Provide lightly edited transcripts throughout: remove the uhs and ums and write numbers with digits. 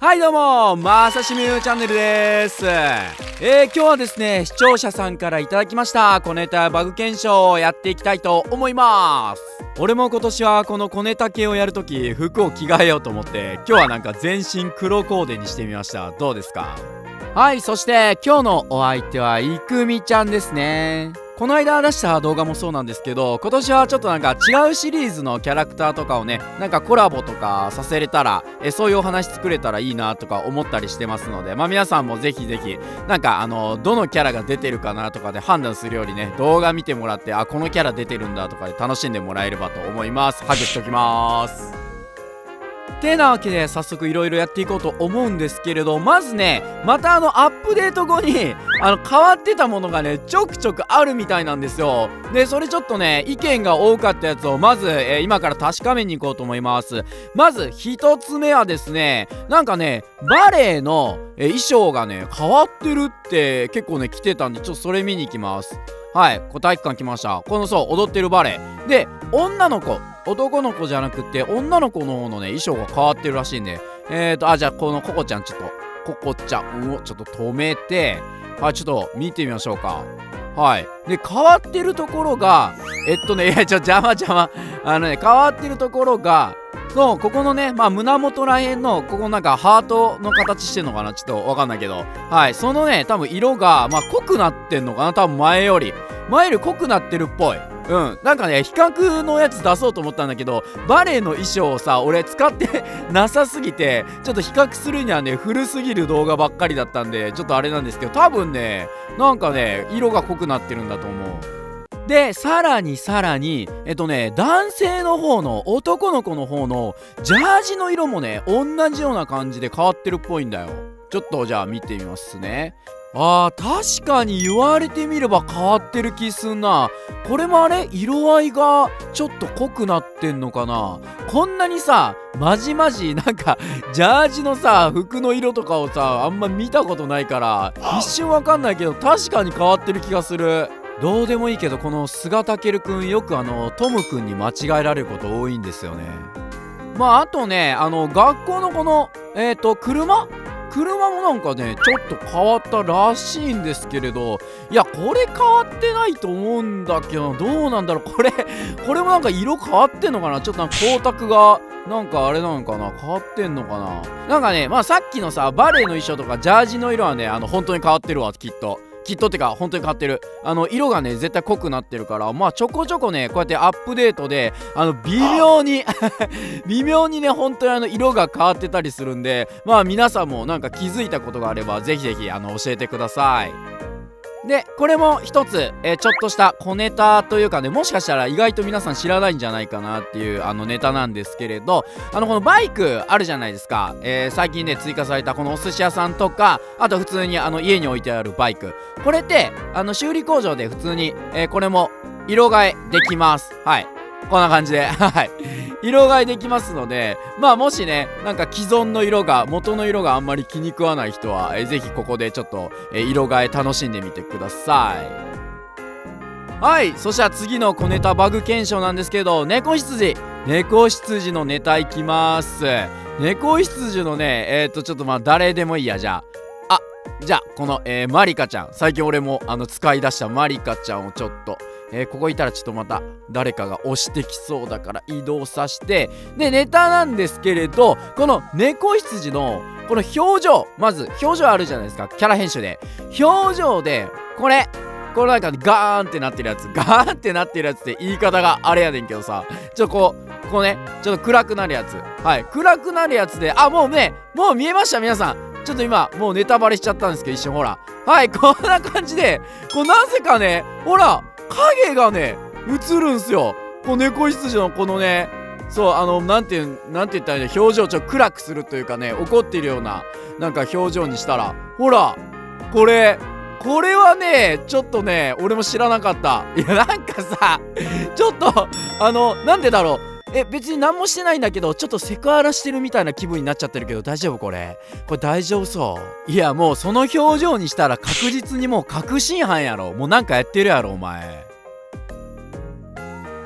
はいどうも、まさしみゆチャンネルです。今日はですね、視聴者さんからいただきました小ネタバグ検証をやっていきたいと思います。俺も今年はこの小ネタ系をやるとき服を着替えようと思って今日はなんか全身黒コーデにしてみました。どうですか？はい、そして今日のお相手はいくみちゃんですね。この間出した動画もそうなんですけど、今年はちょっとなんか違うシリーズのキャラクターとかをね、なんかコラボとかさせれたらそういうお話作れたらいいなとか思ったりしてますので、皆さんもぜひぜひなんかどのキャラが出てるかなとかで判断するよりね、動画見てもらって、あ、このキャラ出てるんだとかで楽しんでもらえればと思います。ハグしときます。てなわけで早速いろいろやっていこうと思うんですけれど、まずね、またアップデート後に変わってたものがねちょくちょくあるみたいなんですよ。でそれちょっとね意見が多かったやつをまず、今から確かめに行こうと思います。まず一つ目はですね、なんかねバレエの、衣装がね変わってるって結構ね来てたんで、ちょっとそれ見に行きます。はい、体育館来ました。このそう踊ってるバレエで、女の子、男の子じゃなくて女の子の方のね衣装が変わってるらしいんで、じゃあこのココちゃん、ちょっとココちゃんをちょっと止めて、はい、ちょっと見てみましょうか。はい、で変わってるところがいや邪魔変わってるところが、そうここのね胸元らへんのここなんかハートの形してんのかな、ちょっとわかんないけど、はい、そのね多分色が濃くなってんのかな、多分前より濃くなってるっぽい。なんかね比較のやつ出そうと思ったんだけど、バレエの衣装をさ俺使ってなさすぎて、ちょっと比較するにはね古すぎる動画ばっかりだったんでちょっとあれなんですけど、多分ねなんかね色が濃くなってるんだと思う。でさらに男性の方の男の子の方のジャージの色もね同じような感じで変わってるっぽいんだよ。ちょっとじゃあ見てみますね。確かに言われてみれば変わってる気すんな。これもあれ色合いがちょっと濃くなってんのかな。こんなにさまじなんかジャージのさ服の色とかをさあんま見たことないから一瞬わかんないけど、確かに変わってる気がする。どうでもいいけど、この菅健くんよくトムくんに間違えられること多いんですよね。あとね学校のこの車もなんかねちょっと変わったらしいんですけれど、いやこれ変わってないと思うんだけど、どうなんだろう。これもなんか色変わってんのかな。ちょっと光沢がなんかあれなのかな、変わってんのかな。なんかねさっきのさバレエの衣装とかジャージの色はね本当に変わってるわ、きっとってか本当に変わってる。色がね絶対濃くなってるから、ちょこちょこねこうやってアップデートで微妙に微妙にね本当に色が変わってたりするんで、皆さんもなんか気づいたことがあればぜひぜひ教えてください。でこれも一つ、ちょっとした小ネタというかね、もしかしたら意外と皆さん知らないんじゃないかなっていうネタなんですけれど、このバイクあるじゃないですか。最近ね追加されたこのお寿司屋さんとか、あと普通に家に置いてあるバイク、これって修理工場で普通に、これも色替えできます。はい、こんな感じではい色替えできますので、もしねなんか既存の色が元の色があんまり気に食わない人はぜひここでちょっと、色替え楽しんでみてください。はい、そしたら次の小ネタバグ検証なんですけど、猫羊のネタいきます。猫羊のねちょっと誰でもいいや。じゃあこの、マリカちゃん、最近俺も使い出したマリカちゃんをちょっとここいたらちょっとまた誰かが押してきそうだから移動させて、でネタなんですけれど、この猫羊のこの表情、まず表情あるじゃないですか、キャラ編集で表情でこれなんかガーンってなってるやつ、って言い方があれやねんけどさ、こうねちょっと暗くなるやつ、はい、暗くなるやつで、もう見えました皆さん。ちょっと今もうネタバレしちゃったんですけど、一瞬ほら、はい、こんな感じでなぜかねほら影がね映るんすよ。猫羊のこのね、そうなんて言ったらいいの、表情ちょっと暗くするというかね、怒ってるようななんか表情にしたら、ほらこれはねちょっとね俺も知らなかった。いやなんかさちょっとなんでだろう、別に何もしてないんだけど、ちょっとセクハラしてるみたいな気分になっちゃってるけど、大丈夫これ大丈夫そう？いやもうその表情にしたら確実にもう確信犯やろ。もうなんかやってるやろお前。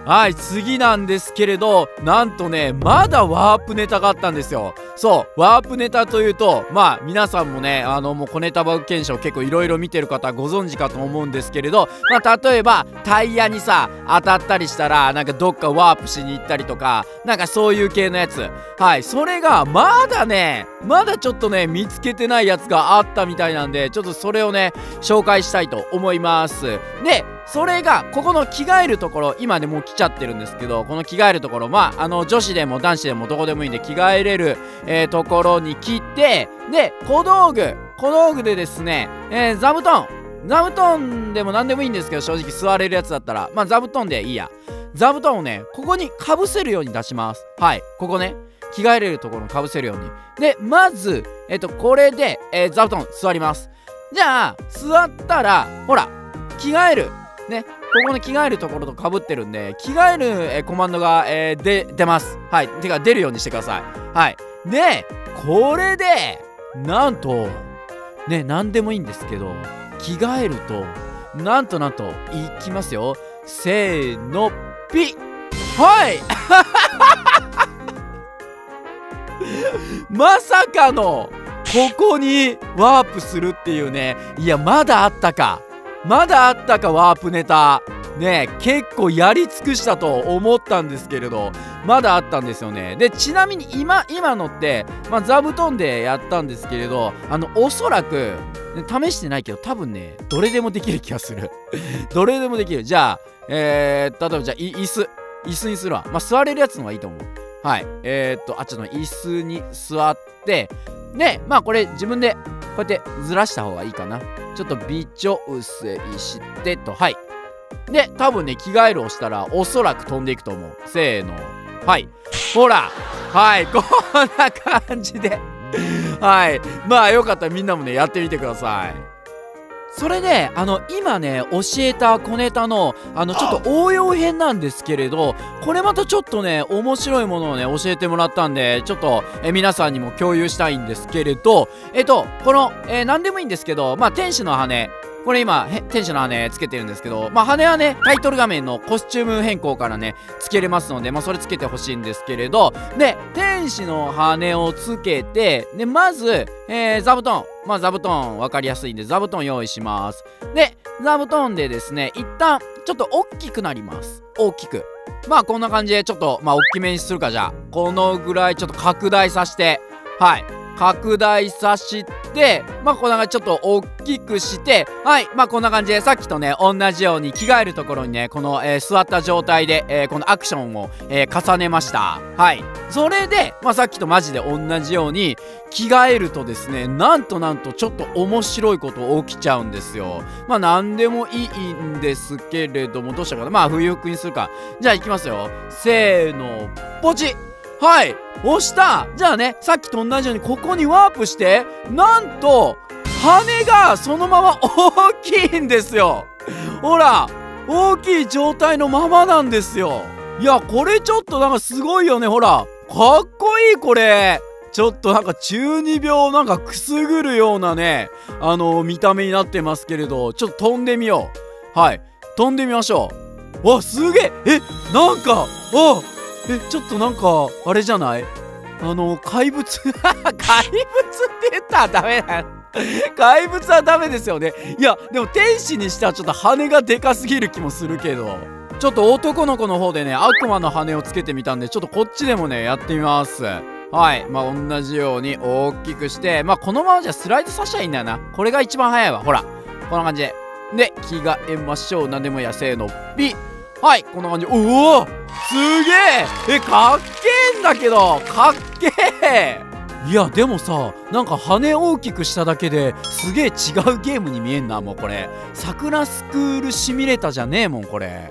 はい、次なんですけれど、なんとね、まだワープネタがあったんですよ。そう、ワープネタというと、まあ、皆さんもね、もう小ネタバグ検証結構いろいろ見てる方はご存知かと思うんですけれど、まあ、例えば、タイヤにさ、当たったりしたら、なんかどっかワープしに行ったりとか、なんかそういう系のやつ。はい、それが、まだちょっとね、見つけてないやつがあったみたいなんで、ちょっとそれをね、紹介したいと思います。で、それがここの着替えるところ、今ねもう来ちゃってるんですけど、この着替えるところ、まあ女子でも男子でもどこでもいいんで着替えれる、ところに来て、で小道具でですね、座布団でも何でもいいんですけど、正直座れるやつだったらまあ座布団でいいや。座布団をねここにかぶせるように出します。はい、ここね着替えれるところにかぶせるように。でまずこれで、座布団座ります。じゃあ座ったらほら着替えるね、ここの着替えるところとかぶってるんで、着替える、コマンドが、出ます。はい、てか出るようにしてください。はい、でこれでなんとね、何でもいいんですけど、着替えるとなんといきますよ。せーの、ピッ。はいまさかのここにワープするっていうね。いや、まだあったかワープネタね。結構やり尽くしたと思ったんですけれど、まだあったんですよね。でちなみに今のって、まあ、座布団でやったんですけれど、おそらく、ね、試してないけど多分ねどれでもできる気がするどれでもできる。じゃあ例えばじゃあ椅子にするわ。まあ座れるやつの方がいいと思う。はい、ちょっと椅子に座って、でまあこれ自分でこうやってずらした方がいいかな。ちょっと微調整してと。はい、で多分ね着替えるをしたらおそらく飛んでいくと思う。せーの、はい、ほら、はい、こんな感じではい、まあよかったらみんなもねやってみてください。それで今ね教えた小ネタのちょっと応用編なんですけれど、これまたちょっとね面白いものをね教えてもらったんで、ちょっと皆さんにも共有したいんですけれど、この何でもいいんですけど、まあ天使の羽、これ今天使の羽つけてるんですけど、まあ羽はねタイトル画面のコスチューム変更からねつけれますので、まあそれつけてほしいんですけれど、で天使の羽をつけて、でまず、座布団、まあ座布団分かりやすいんで座布団用意します。で座布団でですね一旦ちょっと大きくなります。大きく、まあこんな感じでちょっとまあ大きめにするか。じゃあこのぐらいちょっと拡大させて、はい、拡大さして、まあこんな感じちょっと大きくして、はい、まあこんな感じでさっきとね同じように着替えるところにねこの、座った状態で、このアクションを、重ねました。はい、それでまあさっきとマジで同じように着替えるとですね、なんとちょっと面白いこと起きちゃうんですよ。まあ何でもいいんですけれども、どうしたかな。まあ冬服にするか。じゃあいきますよ。せーの、ポチッ。はい、押した。じゃあねさっきと同じようにここにワープして、なんと羽がそのまま大きいんですよ。ほら大きい状態のままなんですよ。いやこれちょっとなんかすごいよね。ほらかっこいい。これちょっとなんか中二病なんかくすぐるようなね見た目になってますけれど、ちょっと飛んでみよう。はい、飛んでみましょう。わすげえ。なんかちょっとなんかあれじゃない？怪物怪物って言ったらダメだ怪物はダメですよね。いやでも天使にしてはちょっと羽がでかすぎる気もするけど、ちょっと男の子の方でね悪魔の羽をつけてみたんで、ちょっとこっちでもねやってみます。はい、まあ同じように大きくして、まあこのままじゃスライドさせちゃいいんだよな。これが一番早いわ。ほらこんな感じで着替えましょう。何でもいいや。せーの、ピッ。はい、こんな感じ。おおすげえ。かっけえんだけど、かっけえ。いやでもさ、なんか羽大きくしただけですげえ違うゲームに見えんな。もうこれ桜スクールシミュレーターじゃねえもんこれ。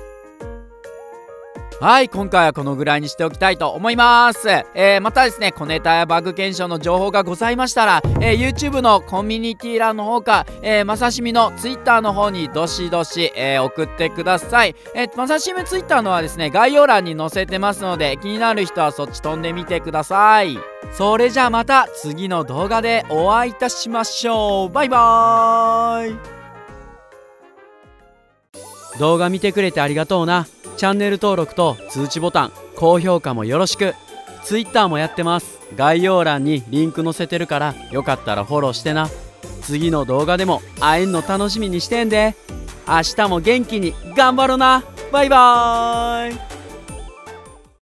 はい、今回はこのぐらいにしておきたいと思います。またですね、小ネタやバグ検証の情報がございましたら、YouTube のコミュニティ欄の方か、まさしみの Twitter の方にどしどし、送ってください。まさしみ Twitter のはですね、概要欄に載せてますので、気になる人はそっち飛んでみてください。それじゃあまた次の動画でお会いいたしましょう。バイバーイ。 動画見てくれてありがとうな。チャンネル登録と通知ボタン、高評価もよろしく。Twitter もやってます。概要欄にリンク載せてるからよかったらフォローしてな。次の動画でも会えんの楽しみにしてんで。明日も元気に頑張ろな。バイバーイ。